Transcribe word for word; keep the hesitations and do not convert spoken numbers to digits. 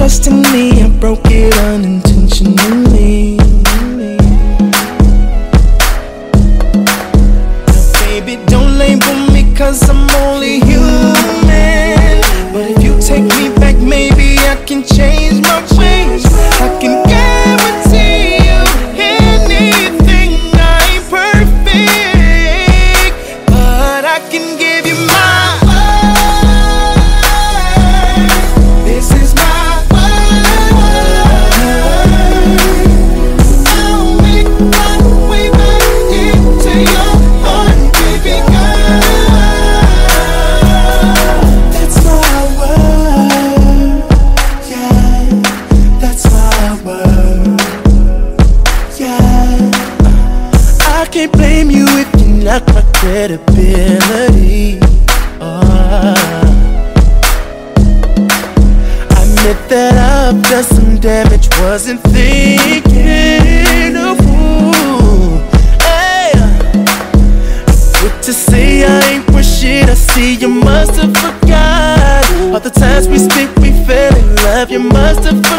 trust in me, I broke it unintentionally. Now baby, don't label me cause I'm only human. But if you take me back, maybe I can change my ways. I can guarantee you anything. I ain't perfect, but I can give you my word. This is my word. I'll make my way back into your heart, baby girl. That's my word. Yeah, that's my word. Yeah, I can't blame you if you knock my credibility. Oh, I admit that I've done some damage, wasn't thinking of who. Hey, quick to say I ain't worth shit. I see you must have forgot all the times we spent, we fell in love. You must have forgot.